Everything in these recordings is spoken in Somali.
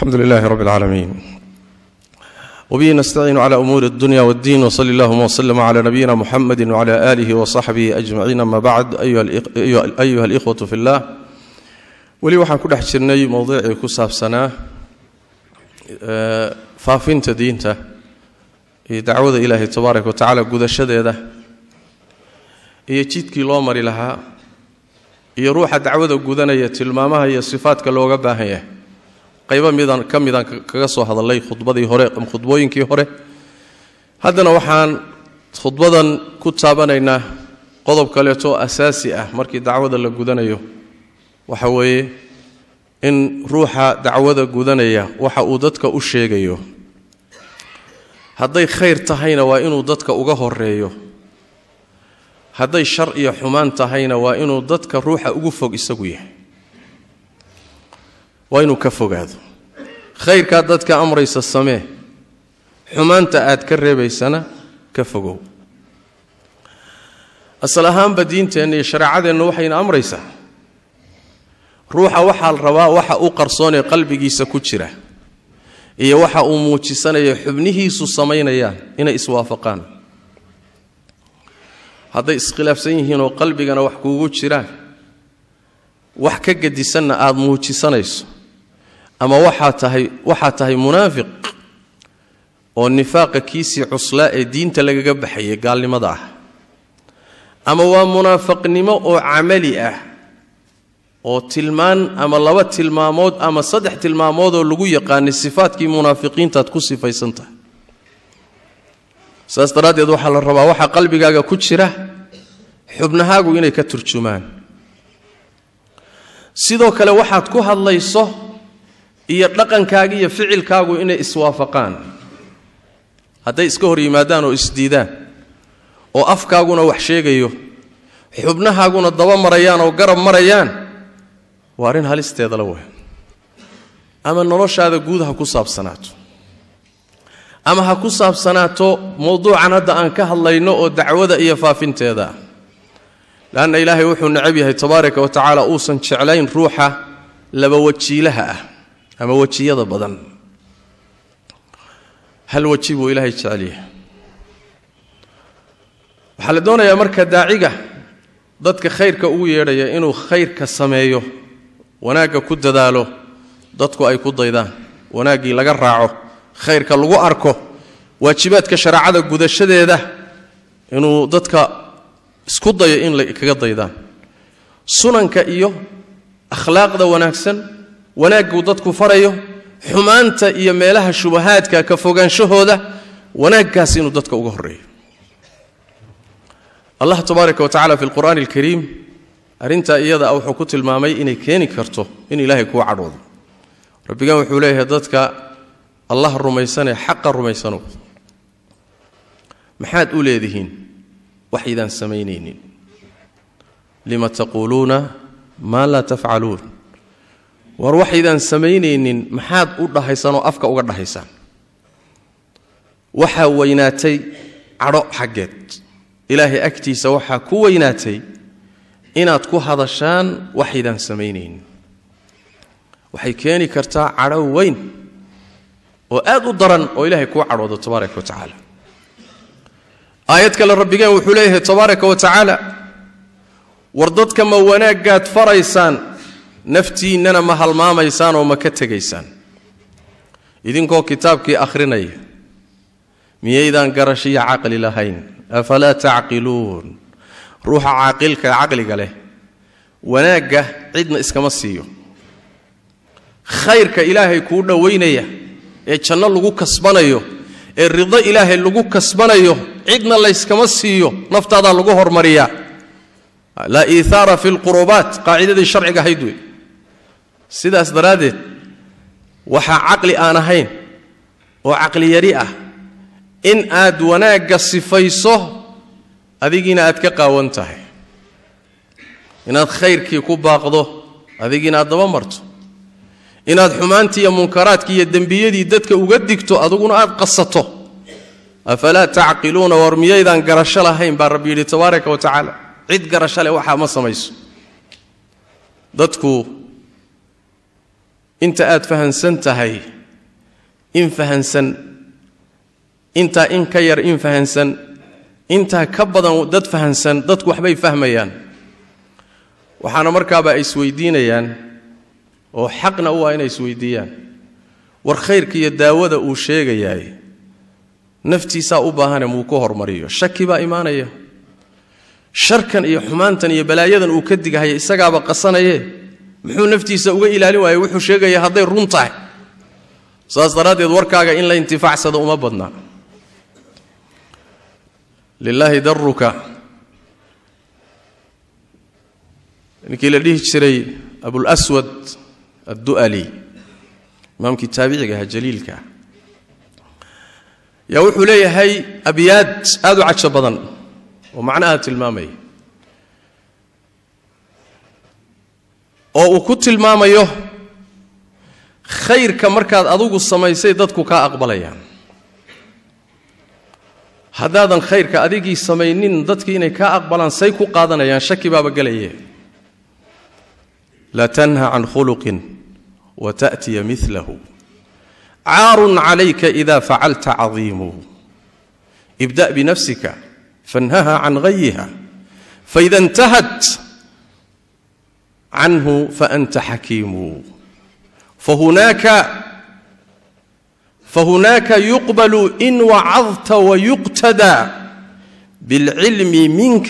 الحمد لله رب العالمين وبه نستعين على أمور الدنيا والدين وصلى اللهم وسلم على نبينا محمد وعلى آله وصحبه أجمعين. أما بعد أيها الإخوة في الله ولي waxaan ku dhex jirnay mowduucii ku saabsanaa faafinta diinta iyo dacwada Ilaahay tabaaraka wa tacaala gudashadeeda iyo jidkii loo mari lahaa iyo ruuxa dacwada gudanaya tilmaamaha iyo sifaadka looga baahan yahay qaybo midan kaga soo hadalay khudbooyinkii hore haddana waxaan khudbadan ku taabanaynaa qodob kale oo asaasi ah markii dacwada la gudanayo waxa weeye in ruuxa dacwada gudanaya waxa uu dadka u sheegayo hadday khayr tahayna waa inuu dadka uga horeeyo hadday shar iyo xumaan tahayna waa inuu dadka ruuxa ugu fog isagu yahay waa inuu ka fogaado khayrka dadka amraysa samee xumaanta aad ka reebaysana ka fogow asal ahaan diinteena iyo shariicadeena waxayna amraysaa ruuxa waxa la rabaa waxa uu qarsoon ee qalbigiisa ku jira iyo waxa uu muujisanayo xubnihiisu sameynayaan inay iswaafaqaan hadday iskhilaafsan yihiin oo qalbigana wax kuugu jiraan wax ka gadisanna aad muujisanayso ama waxa tahay munaafiq oo nifaaqa kiisi cuslaa ee diinta lagaga baxay gaalnimada ah ama waa munaafiqnimo oo amali ah oo tilmaan ama laba tilmaamood ama saddex tilmaamood oo lagu yaqaan sifaadkii munaafiqiinta ku sifaysantahay saas daraadeed waxa la rabaa waxa qalbigaaga ku jira xubnahaagu inay ka turjumaan sidoo kale waxaad ku hadlayso iyo dhaqankaaga iyo ficilkaagu inay iswaafaqaan hadday iska hor yimaadaan oo isdiidaan oo afkaaguna wax sheegayo xubnahaaguna daba marayaan oo garab marayaan waa arin halisteeda la weyn ama noloshaada guud ha ku saabsanaato ama ha ku saabsanaato mowduucan hadda aan ka hadlayno oo dacwada iyo faafinteeda laana ilaahay wuxuu nacab yahay tabaaraka wa tacaala uusan jeclayn ruuxa laba wajiilaha ah ama wajiyada badan hal waji buu ilaahay jecel yahay waxa la doonayaa marka daaciga dadka khayrka ugu yeedhaya inuu khayrka sameeyo wanaaga ku dadaalo dadku ay ku daydaan wanaagii laga raaco khayrka lagu arko waajibaadka shariicada gudashadeeda inuu dadka isku dayo in la kaga daydaan sunanka iyo akhlaaqda wanaagsan wanaagu dadku farayo xumaanta iyo meelaha shubahaadka ka fogaanshahooda wanaaggaas inuu dadka uga horeeyo Allah tabaaraka wa tacaala fi al-Qur'aan al-Kariim arinta iyada wuxuu ku tilmaamay inay keeni karto in Ilaahay ku cadhoodo rabbiga wuxuu leeyahay dadka Allah rumaysanay xaq rumaysano maxaad u leedihiin wax idaan sameeyneenin lima taquluna ma la taf'aluun war wax idaan sameeyneenin maxaad u dhahaysano afka uga dhahaysaan waxa weynaatay cadho xageed Ilaahay agtiisa waxa ku weynaatay inaad ku hadashaan wax idaan sameeyneen waxay keeni kartaa cadho weyn oo aad u daran oo Ilaahay ku cadhoodo tabaaraka wa tacaala aayad kale rabbiga wuxuu leeyahay tabaaraka wa tacaala war dadka ma wanaagaad faraysaan naftiinana ma halmaamaysaan oo ma ka tagaysaan idinkoo kitaabkii akhrinaya miyaydaan garashiya aqli lahayn afala taaqiluun ruuxa caaqilka aqliga leh wanaaga cidna iskama siiyo khayrka ilaahay ku dhaweynaya ee janno lagu kasbanayo ee ridda ilaahay lagu kasbanayo cidna la iskama siiyo naftaada lagu hormariya la ithara fil qurubat qaacidadii sharciga haydwe sidaas daraadeed waxa aqli aan ahayn oo aqli yari ah in aad wanaaga sifayso adigina aad ka qaawan tahay inaad khayrkii ku baaqdo adigina aad daba marto inaad xumaantii iyo munkaraadkii iyo dambiyadii dadka uga digto adiguna aad qasato afala taaqiluuna war miyaydan garasho lahayn baa rabbi yiri tabaaraka wa tacaala cid garasho leh waxa ma samayso dadku inta aad fahansan tahay in fahansan inta in ka yar in fahansan inta ka badan dad fahansan dadku waxbay fahmayaan waxaana markaaba ay isweydiinayaan oo xaqna u ah inay isweydiiyaan war khayrka iyo daawada uu sheegayaay naftiisa u baahan muu ku hormariyo shaki baa iimaanaya sharkan iyo xumaantan iyo balaayadan uu ka digahay isagaaba qasanayee muxuu naftiisa uga ilaalin waayay wuxuu sheegaya haday run tahay saas daraadeed warkaaga in la intifaacsado uma badna lillahi darruka ninkii la dhihi jiray abul aswad ad-du'ali imaamkii taabiciga ah jaliilka yaa wuxuu leeyahay abyaad aad u cajab badan oo macnaha tilmaamay oo uu ku tilmaamayo khayrka markaad adigu samaysay dadku ka aqbalayaan hadaadan khayrka adigii samaynin dadkii inay ka aqbalaan say ku qaadanayaan shaki baaba galaya la tanha an khuluqin wa ta'ti mithluhu aarun alayka idha fa'alta 'azimu ibda bi nafsika fanhaha an ghayha fa idha intahat عنه فأنت حكيم فهناك يقبل إن وعظت ويقتدى بالعلم منك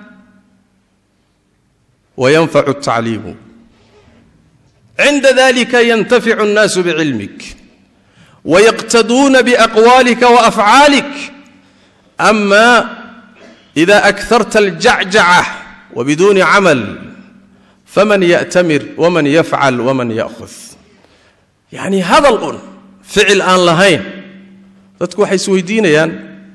وينفع التعليم عند ذلك ينتفع الناس بعلمك ويقتدون بأقوالك وأفعالك أما إذا أكثرت الجعجعة وبدون عمل فمن يأتمر ومن يفعل ومن يأخذ يعني هذا القول فعل آن لهين dadku waxay isweydiinayaan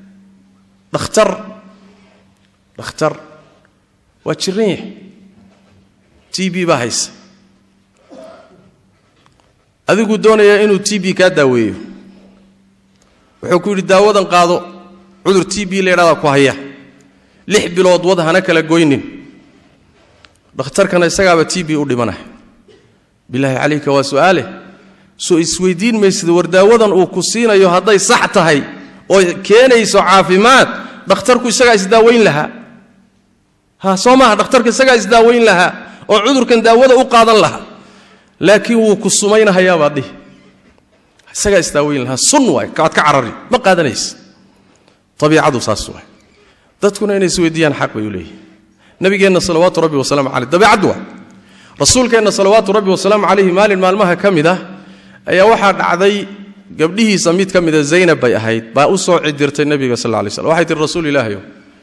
dhakhtar waa jiran yahay TB baa haysa adigu doonaya inuu TB ka daaweeyo wuxuu ku yiri daawadan qaado cudur TB leeyahay ku haya 6 bilood wad hana kala goynin dhakhtarkana isagaaba TB u dhimanay billahi alayka wa su'aale soo isweydiin meesida wardaawadan uu ku siinayo haday sax tahay oo keenayso caafimaad dhakhtarku isaga isdaaweyn laha soomaa dhakhtarka isaga isdaaweyn laha oo cudurkan daawada u qaadan laha laakiin uu ku sumaynayaa baadhi isaga isdaaweyn laha sun way ka carari ma qaadanays tabiicadu saas way dadkuna inay isweydiiyaan xaq way u leeyihiin nabigeena salawaatu rabbi wa salaam alayhi dabiicadu rasuulkeena salawaatu rabbi wa salaam alayhi maalin maalmaha kamida ayaa waxa dhacday gabdhihiisa mid kamida Zaynab bay ahayd baa u soo cidirtay nabiga sallallahu alayhi wasallam waxay tii rasuul ilaahay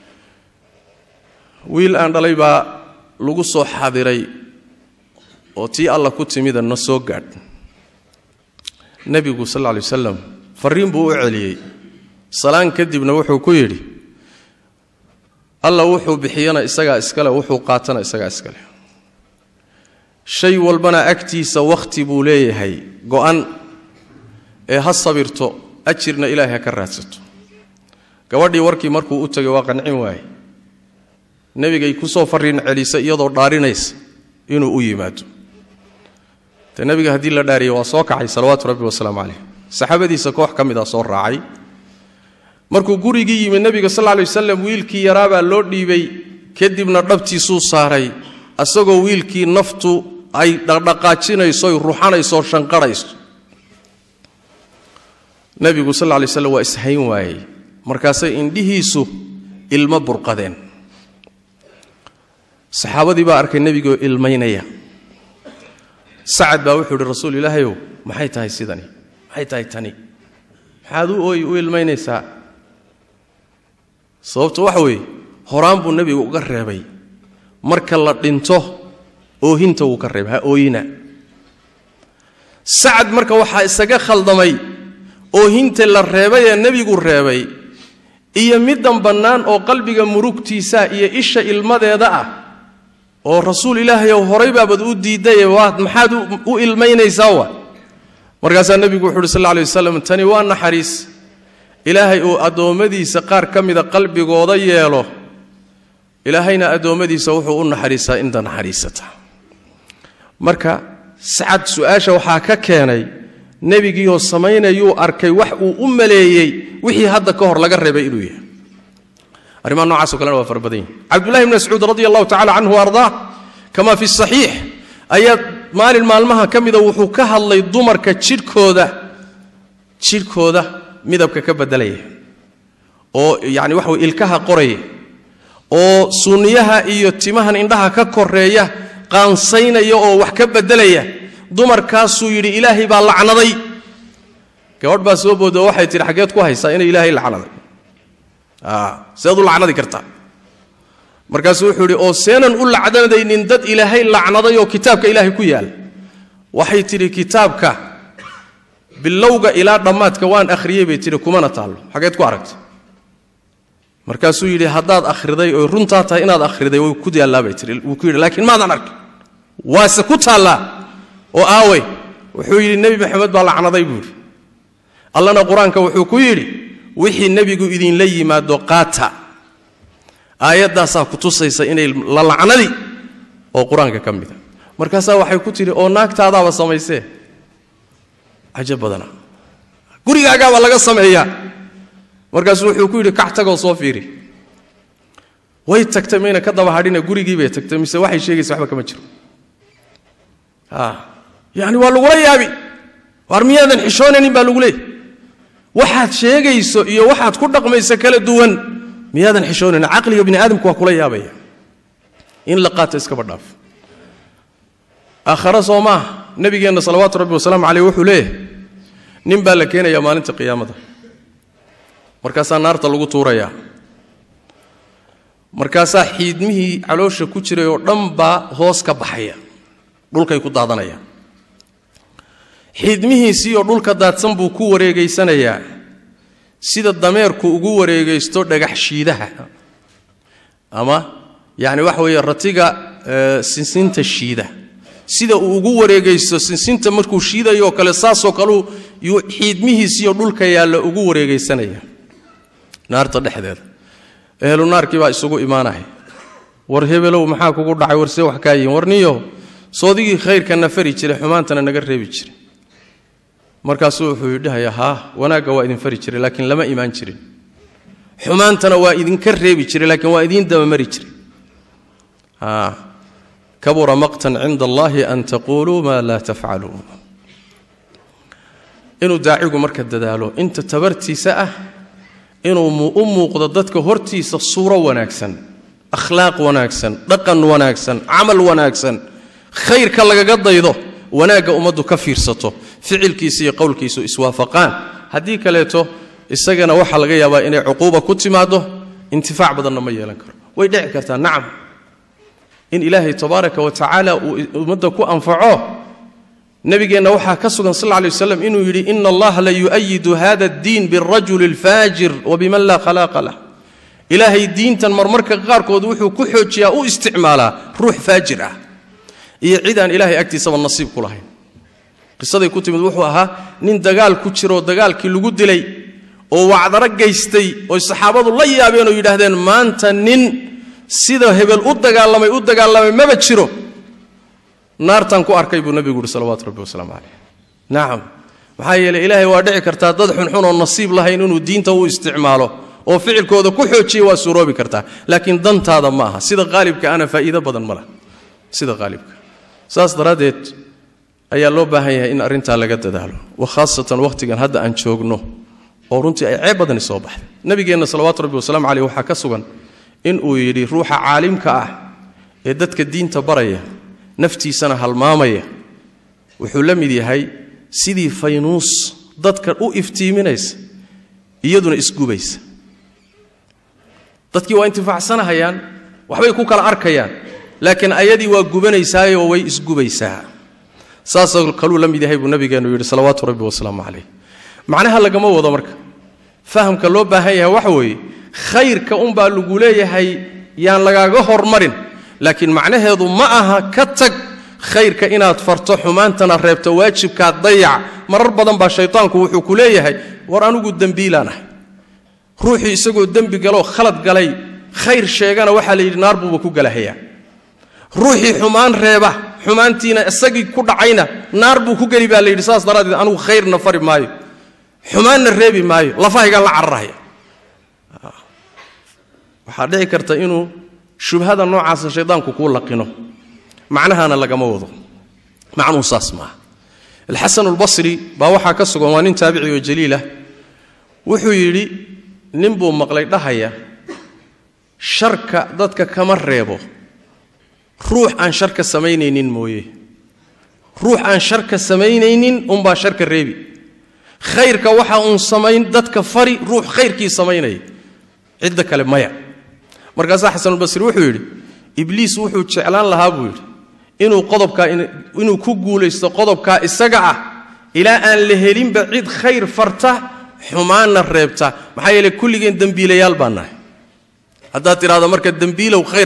wiil aan dhalay baa lagu soo xadiray oo tii Allah ku timida na soo gaad nabigu sallallahu alayhi wasallam fariin buu u celiyay salaan kadibna wuxuu ku yiri Allah wuxuu bixiyana isaga iskale wuxuu qaatana isaga iskale shay walbana agtiisa waqti buu leeyahay go'an ee ha sabirto ajirna ilaahay ka raadsato gabadhii warkii markuu u tagay waa qancin waayay nabigay ku soo fariin celisay iyadoo dhaarinaysa inuu u yimaado ta nabiga hadii la dhaariyo waa soo kacay salawaatu rabbi wa salaam alayhi saxaabadiisa koox kamida soo raacay markuu gurigii yimid nabiga sallallahu alayhi wasallam wiilkii yaraaba loo dhiibay kadibna dhabtiisu saaray asagoo wiilkii naftu ay dhaqdhaqaajinayso ruuxanayso shanqarayso nabigu sallallahu alayhi wasallam waa ishayn waayay markaasay indhihiisu ilma burqadeen saxaabadii baa arkay nabiga ilmaynaya sacad baa wuxuu yiri rasuul ilaahayow maxay tahay sidani maxay tahay tani maxaad u ilmaynaysaa sababtu waxa weey horaan buu nabigu uga reebay marka la dhinto oohinta uu ka reebay ooyina sacad marka waxa isaga khaldamay oohinta la reebay ee nabigu reebay iyo midan banaan oo qalbiga murugtiisa iyo isha ilmadeeda ah oo rasuul ilaahay oo horay baabad u diiday waad maxaad u ilmaynaysaa markaas nabigu wuxuu sallallahu alayhi wasallam tani waa naxariis ilaahay oo adoomadiisa qaar kamida qalbigooda yeelo ilaahayna adoomadiisa wuxuu u naxariisaa inta naxariisata marka sacad su'aasha waxa ka keenay nebigiioo samaynayuu arkay wax uu u maleeyey wixii hadda ka hor laga reebay inuu yahay arrimaha noocaasoo kalena waa fara badan yihin cabdullahi ibn mascuud radi allahu tacala canhu ardaa kama fi saxiix ayaa maalmaha ka mida wuxuu ka hadlay dumarka jidhkooda midabka ka bedelaya oo yani waxa way ilkaha qoraya oo sunniyaha iyo timahan indhaha ka koreeya qaansaynaya oo wax ka bedelaya dumarkaasuu yidhi ilaahay baa lacnaday gabadh baa soo boodo waxay tidhi xaggeed ku haysaa inay ilaahay lacnaday seed u lacnadi kartaa markaasuu wuxuu yidhi oo seenan u lacnadaynin dad ilaahay lacnaday oo kitaabka ilaahay ku yaal waxay tidhi kitaabka bilowga ilaa dhammaadka waan akhriyey bay tidhi kumana taallo xaggeed ku aragtay markaasuu yidhi haddaad akhriday oo runtaa tahay inaad akhriday way ku yaallaa bay tidhi wuu ku yidhi laakiin maadan arkin waase ku taallaa oo aawey wuxuu yidhi nebi maxamed baa lacnaday buu yidhi allana qur-aanka wuxuu ku yidhi wixii nebigu idinla yimaado qaata aayaddaasaa ku tusaysa inay la lacnadi oo qur-aanka ka mida markaasaa waxay ku tidhi oo naagtaadaaba samaysee cajab badana gurigaagaabaa laga sameeyaa markaasuu wuxuu ku yidhi kac tagoo soo fiiri way tagtay mayna ka daba hadhina gurigii bay tagtay mise waxay sheegaysa waxba kama jiro yani waa lagula yaabi waar miyaadan xishoonanin baa lagu leeyay waxaad sheegayso iyo waxaad ku dhaqmayso kala duwan miyaadan xishoonanin caqliga bini aadamku waa kula yaabaya in la qaato iskaba dhaaf aakhara soo maaha nabigeenna salawaatu rabbi wasalaamu caleyh wuxuu leeyahay nin baa la keenayaa maalinta qiyaamada markaasaa naarta lagu tuurayaa markaasaa xiidmihii caloosha ku jiray oo dhan baa hoos ka baxaya dhulkay ku daadanayaan xiidmihiisii oo dhulka daadsan buu ku wareegaysanayaa sida dameerku ugu wareegaysto dhagax shiidaha ama yani waxa weeye ratiga sinsinta shiida sida uu ugu wareegaysto sinsinta markuu shiidayoo kale saasoo kaleu yuu xiidmihiisiioo dhulka yaalla ugu wareegaysanaya naarta dhexdeeda ehlu naarkii baa isugu imaanaya war hebelow maxaa kugu dhacay warsee wax kaa yihin warniyo soodigii khayrkana fari jiray xumaantana naga reebi jiray markaasuu wuxuu yidhahayaa haa wanaagga waa idin fari jiray laakiin lama imaan jirin xumaantana waa idinka reebi jiray laakiin waa idiin dabamari jiray kabura maqtan cinda allaahi an taquuluu maa laa tafcaluun inuu daacigu marka dadaalo inta tabartiisa ah inuu u muuqdo dadka hortiisa suuro wanaagsan akhlaaq wanaagsan dhaqan wanaagsan camal wanaagsan khayrka lagaga daydo wanaagga ummaddu ka fiirsato ficilkiisa iyo qowlkiisu iswaafaqaan haddii kaleeto isagana waxaa laga yaabaa inay cuquuba ku timaado intifaac badanna ma yeelan karo way dhici kartaa nacam in ilaahay tabaaraka wa tacaala uu ummadda ku anfaco nabigeenna waxaa ka sugan sal lla lay waslam inuu yidhi ina allaha la yu'ayidu hada addiin birajuli alfaajir wabiman laa khalaaqa lah ilaahay diintan marmarka qaarkood wuxuu ku xoojiyaa u isticmaalaa ruux faajir ah iyo cid aan ilaahay agtiisaba nasiib ku lahayn qisaday ku timid wuxuu ahaa nin dagaal ku jiroo dagaalkii lagu dilay oo wacdaro gaystay oy saxaabadu la yaabeen oo yidhaahdeen maanta nin sida hebel u dagaalamay maba jiro naartaan ku arkay buu nabigu yidhi salawaatu rabbi wasalaamu caleyh nacam maxaa yeelay ilaahay waa dhici kartaa dad xunxun oo nasiib lahayn inuu diinta u isticmaalo oo ficilkooda ku xoojiya waa suuroobi kartaa laakiin dantaada ma aha sida qaalibka ana faa'iido badan ma laha sida qaalibka saas daraaddeed ayaa loo baahan yahay in arrintaa laga dadaalo wakhaasatan wakhtigan hadda aan joogno oo runtii ay ceeb badani soo baxday nabigeenna salawaatu rabbi wasalaamu caleyh waxaa ka sugan inuu yidhi ruuxa caalimka ah ee dadka diinta baraya naftiisana halmaamaya wuxuu la mid yahay sidii faynuus dadka u iftiiminaysa iyaduna isgubaysa dadkii waa intifaacsanahayaan waxbay ku kala arkayaan laakiin ayadii waa gubanaysaayoo way isgubaysaa saasoo kaluu la mid yahay buu nabigeennu yidhi salawaatu rabbi wasalaamu caleyh macnaha lagama wado marka fahamka loo baahan yahay waxa weeye khayrka unbaa lagu leeyahay yaan lagaaga hormarin laakiin macnaheedu ma aha ka tag khayrka inaad farto xumaantana reebto waajibkaad dayac marar badan baa shaytaanku wuxuu ku leeyahay war anugu dembiilaan ahay ruuxii isagoo dembi galoo khalad galay khayr sheegana waxaa la yidhi naar buuba ku galahayaa ruuxii xumaan reeba xumaantiina isagii ku dhacayna naar buu ku gali baa la yidhi saas daraaddeed anigu khayrna fari maayo xumaanna reebi maayo lafahaygaan la cararaya waxaa dhici karta inuu shubhada noocaasa shaydaanku kuu laqino macnahana lagama wado macnuhu saas maaha alxasan albasri baa waxaa ka sugan waa nin taabici oo jaliilah wuxuu yidhi nin buu maqlay dhahaya sharka dadka kama reebo ruux aan sharka samaynaynin mooye ruux aan sharka samaynaynin unbaa sharka reebi khayrka waxa uun samayn dadka fari ruux khayrkii samaynaya cidda kale maya markaasaa xasanulbasri wuxuu yidhi ibliis wuxuu jeclaan lahaa buu yidhi inuu ku guulaysto qodobkaa isaga ah ilaa aan la helinba cid khayr farta xumaanna reebta maxaa yeelay kulligeen dembiilayaal baan nahay haddaad tidhaahdo marka dembiilow khayr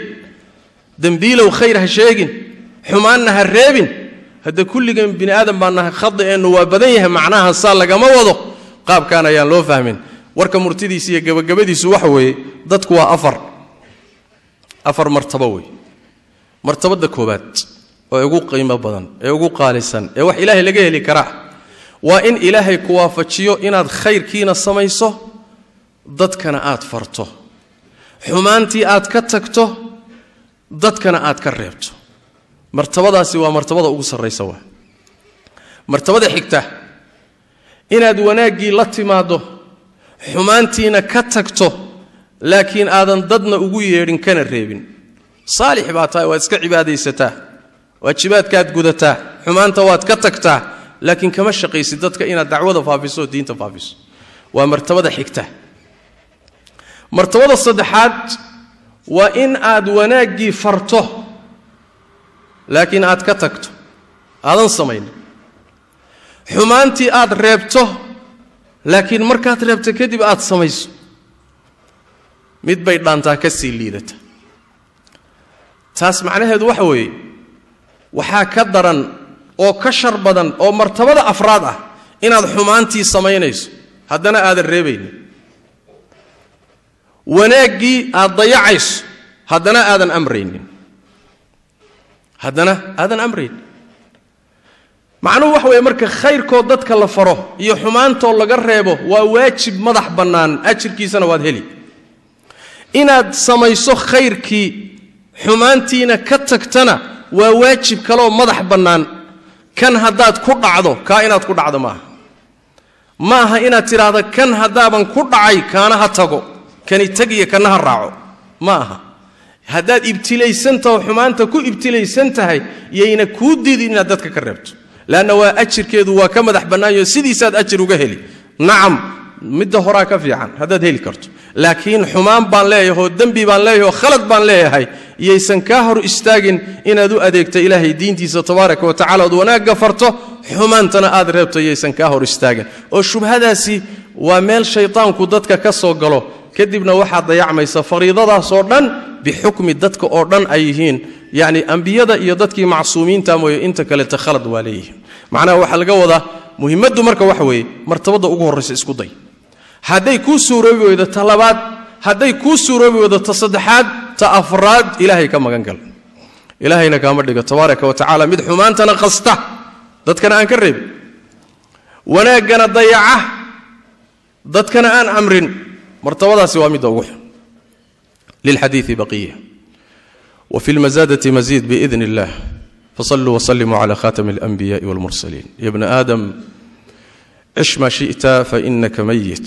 ha sheegin xumaanna ha reebin hadda kulligeen bini aadam baan nahay khada'eennu waa badan yahay macnaha saa lagama wado qaabkaan ayaan loo fahmin warka murtidiisa iyo gabagabadiisu waxa weeye dadku waa afar martabo wey martabada koobaad oo ugu qiimo badan ee ugu qaalisan ee wax ilaahay laga heli karaa waa in ilaahay ku waafajiyo inaad khayrkiina samayso dadkana aad farto xumaantii aad ka tagto dadkana aad ka reebto martabadaasi waa martabada ugu sarreysa waa martabada xigta inaad wanaaggii la timaado xumaantiina ka tagto laakiin aadan dadna ugu yeedhin kana reebin saalix baa tahay waad iska cibaadaysataa waajibaadkaad gudataa xumaanta waad ka tagtaa laakiin kama shaqaysid dadka inaad dacwada faafiso oo diinta faafiso waa martabada xigta martabada saddexaad waa in aad wanaaggii farto laakiin aad ka tagto aadan samaynin xumaantii aad reebto laakiin markaad reebto kadib aad samayso mid bay dhaantaa ka sii liidata taas macnaheedu waxa weeye waxaa ka daran oo ka shar badan oo martabada afraad ah inaad xumaantii samaynayso haddana aadan reebaynin wanaaggii aad dayacayso haddana aadan amraynin macnuhu waxa weeye marka khayrkoo dadka la faro iyo xumaantoo laga reebo waa waajib madax bannaan ajirkiisana waad heli inaad samayso khayrkii xumaantiina ka tagtana waa waajib kaleoo madax bannaan kan haddaad ku dhacdo kaa inaad ku dhacdo ma aha inaad tidhaahdo kan haddaaban ku dhacay kaana ha tago kani tagiyo kana ha raaco ma aha haddaad ibtilaysantaho xumaanta ku ibtilaysan tahay yayna kuu diidin inaad dadka ka reebto laanna waa ajirkeedu waa ka madax bannaanyo sidiisaad ajir uga heli nacam midda horaa ka fiican haddaad heli karto laakiin xumaan baan leeyahay oo dembi baan leeyahay oo khalad baan leeyahay iyaysan kaa hor istaagin inaad u adeegto ilaahay diintiisa tabaaraka wa tacala ood wanaagga farto xumaantana aad reebto iyaysan kaa hor istaagin oo shubhadaasi waa meel shaydaanku dadka ka soo galo kadibna waxaad dayacmaysa fariidadaasoo dhan bixukmi dadka oo dhan ay yihiin yacni ambiyada iyo dadkii macsuumiinta mooye inta kaleta khalad waa leeyihiin macnaha waxaa laga wadaa muhimmaddu marka waxa weeye martabada ugu horraysa isku day hadday kuu suuroobi weydo ta labaad hadday kuu suuroobi weydo ta saddexaad ta afraad ilaahay ka magan gal ilaahayna kaama dhigo tabaaraka wa tacaala mid xumaantana qasta dadkana aan ka reebin wanaaggana dayaca dadkana aan amrin martabadaasi waa midda ugu xun lilxadiidi baqiya وفي المزادة مزيد بإذن الله فصلوا وسلموا على خاتم الأنبياء والمرسلين يا ابن آدم عش ما شئت فإنك ميت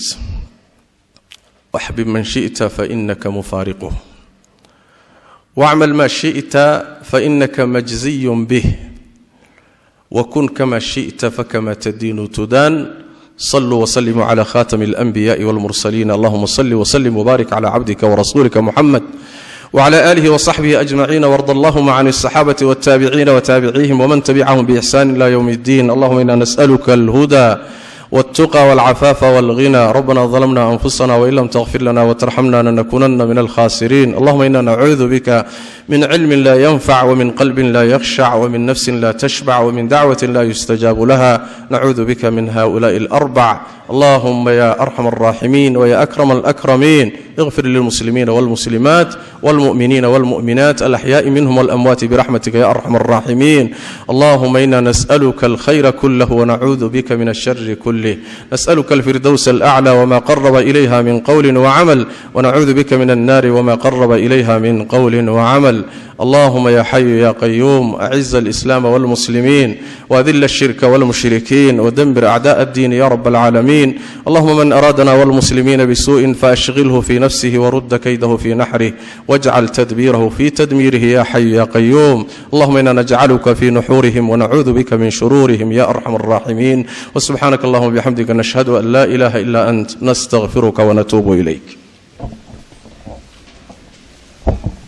واحبب من شئت فإنك مفارقه واعمل ما شئت فإنك مجزي به وكن كما شئت فكما تدين تدان صلوا وسلموا على خاتم الأنبياء والمرسلين اللهم صل وسلم وبارك على عبدك ورسولك محمد وعلى آله وصحبه أجمعين وارض اللهم عن الصحابة والتابعين وتابعيهم ومن تبعهم بإحسان إلى يوم الدين اللهم إنا نسألك الهدى والتقى والعفاف والغنى. ربنا ظلمنا أنفسنا وإن لم تغفر لنا وترحمنا لنكونن من الخاسرين. اللهم إنا نعوذ بك من علم لا ينفع ومن قلب لا يخشع ومن نفس لا تشبع ومن دعوة لا يستجاب لها. نعوذ بك من هؤلاء الأربع. اللهم يا أرحم الراحمين ويا أكرم الأكرمين اغفر للمسلمين والمسلمات والمؤمنين والمؤمنات الأحياء منهم والأموات برحمتك يا أرحم الراحمين. اللهم إنا نسألك الخير كله ونعوذ بك من الشر كله. نسألك الفردوس الأعلى وما قرب إليها من قول وعمل، ونعوذ بك من النار وما قرب إليها من قول وعمل. اللهم يا حي يا قيوم أعز الإسلام والمسلمين وأذل الشرك والمشركين ودمر أعداء الدين يا رب العالمين. اللهم من أرادنا والمسلمين بسوء فأشغله في نفسه ورد كيده في نحره واجعل تدبيره في تدميره يا حي يا قيوم. اللهم إنا نجعلك في نحورهم ونعوذ بك من شرورهم يا أرحم الراحمين. وسبحانك اللهم وبحمدك نشهد أن لا إله إلا أنت نستغفرك ونتوب إليك.